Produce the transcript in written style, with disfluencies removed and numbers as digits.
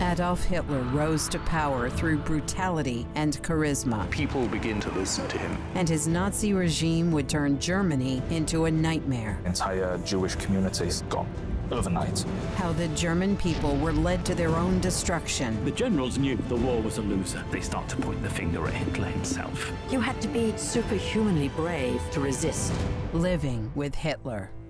Adolf Hitler rose to power through brutality and charisma. People begin to listen to him. And his Nazi regime would turn Germany into a nightmare. Entire Jewish communities gone overnight. How the German people were led to their own destruction. The generals knew the war was a loser. They start to point the finger at Hitler himself. You had to be superhumanly brave to resist. Living with Hitler.